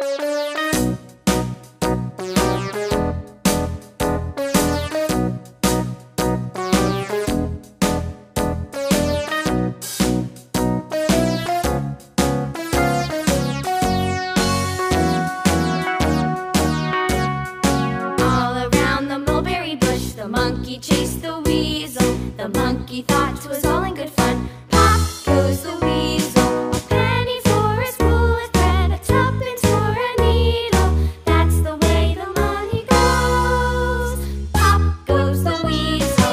The monkey chased the weasel. The monkey thought 'twas all in good fun. Pop goes the weasel. A penny for his wool with thread, a tuppence for a needle. That's the way the money goes. Pop goes the weasel.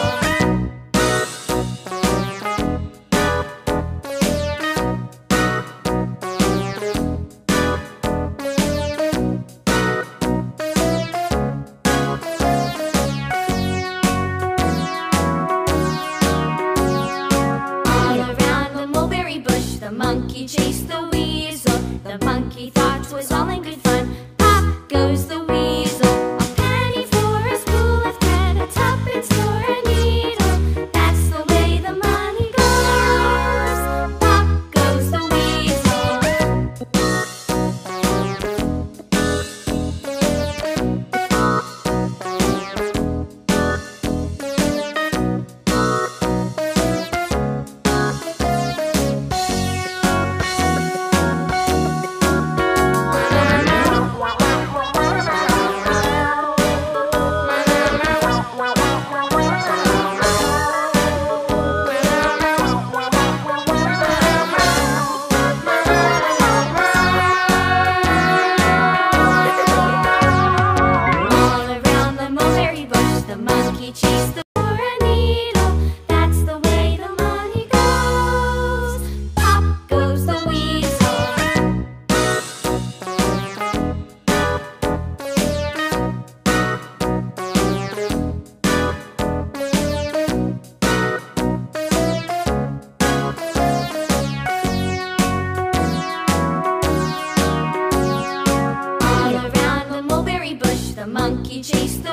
The monkey chased the weasel. The monkey thought 'twas all in good fun. Pop goes the weasel. A penny for his wool with thread, a tuppence for a needle. That's the way the money goes. Pop goes the weasel. The monkey chased the for a needle. That's the way the money goes. Pop goes the weasel. All around the mulberry bush, the monkey chased the